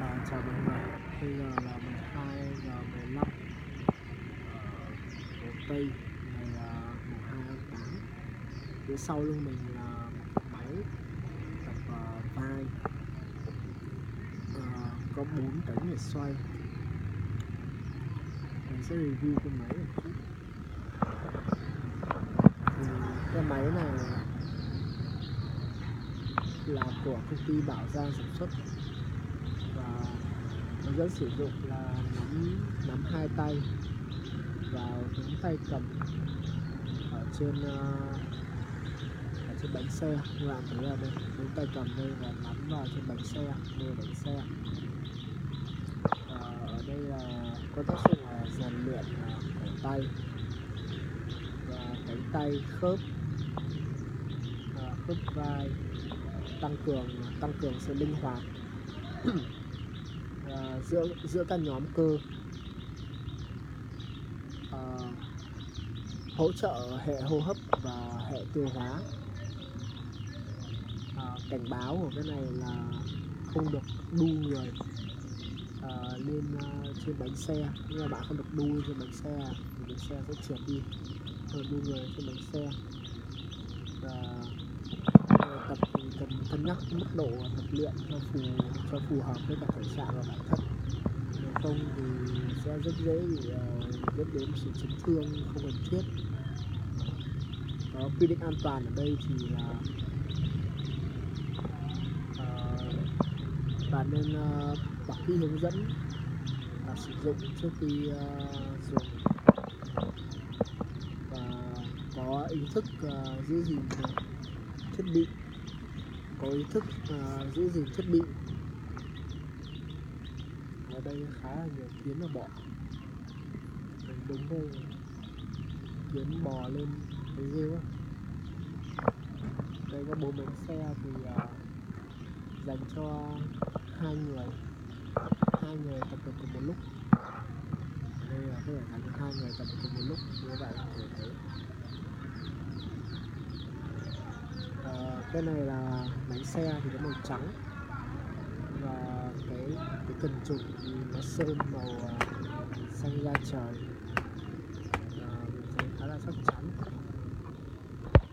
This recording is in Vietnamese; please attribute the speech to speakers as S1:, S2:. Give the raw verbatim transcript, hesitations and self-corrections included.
S1: À, chào mọi người, bây giờ là mười hai giờ mười lăm ở Hồ Tây, ngày là mùng hai tháng tám. Phía sau lưng mình là một chiếc máy tập uh, vai, uh, có bốn cánh để xoay. Mình sẽ review cái máy một chút. Thì cái máy này là của công ty Bảo Giang sản xuất và hướng dẫn sử dụng là nắm nắm hai tay vào hướng tay cầm ở trên uh, ở trên bánh xe. Các bạn thấy là đây, hướng tay cầm đây và nắm vào trên bánh xe, đây là bánh xe. À, ở đây là có tác dụng là rèn luyện cổ tay và cánh tay, khớp à, khớp vai, tăng cường tăng cường sự linh hoạt à, giữa giữa các nhóm cơ, à, hỗ trợ hệ hô hấp và hệ tiêu hóa. À, cảnh báo của cái này là không được đu người à, lên uh, trên bánh xe. Nhưng mà bạn không được đu trên bánh xe thì bánh xe sẽ trượt đi. Không được đu người trên bánh xe. Và tập cần cân nhắc mức độ tập luyện cho phù cho phù hợp với cả thể trạng và bản thân. Nếu không thì sẽ rất dễ bị uh, dẫn đến sự chấn thương không cần thiết. Đó, quy định an toàn ở đây thì là bạn nên uh, đọc kỹ hướng dẫn và sử dụng trước khi uh, dùng, và có ý thức uh, giữ gìn thiết bị, có ý thức uh, giữ gìn thiết bị. Ở đây khá là nhiều kiến và bọ, mình đứng đây kiến bò lên thấy ghê quá. Đây có bốn bánh xe thì uh, dành cho hai người hai người tập được cùng một lúc. Đây là có thể dành cho hai người tập được cùng một lúc như các bạn có thể thấy. À, cái này là bánh xe thì có màu trắng và cái cái cần trục thì nó sơn màu uh, xanh da trời, à, mình thấy khá là chắc chắn.